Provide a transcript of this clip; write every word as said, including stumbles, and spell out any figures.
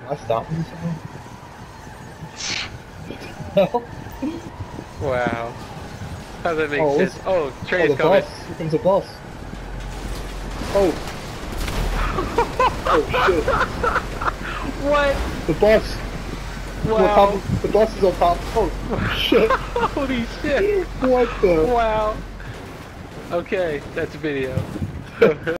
I stopping somewhere? Wow. How does that make Oh, sense? Oh, train oh, is the coming. bus. Here comes a bus. Oh. Oh shit. What? The bus. Wow. On top of, the bus is on top. Oh shit. Holy shit. What the? Wow. Okay, that's video.